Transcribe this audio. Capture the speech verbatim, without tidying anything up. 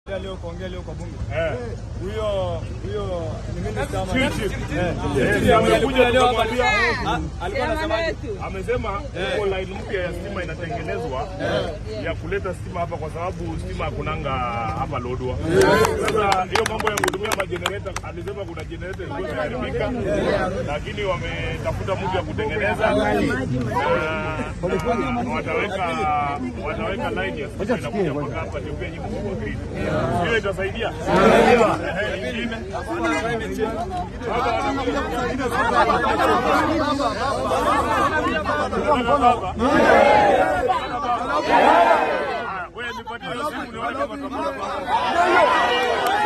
Leo kuongea leo kwa bunge. Eh. Huyo huyo ni mimi kama. Eh. Amekuja leo kumwambia alikuwa anasema amesema huko line mpya ya stima inatengenezwa ya kuleta stima hapa kwa sababu stima hakunanga hapa Lodwar. Sasa hiyo mambo ya kutumia ma generator alisema kuna generator ilikuwa imeharibika lakini wametafuta mtu ya kutengeneza wataweka wataweka line ya stima inakuja mpaka hapa ndio pia nyingi kwa grid. Hiyo itasaidia. Ingine. Wewe nipatie simu nione kama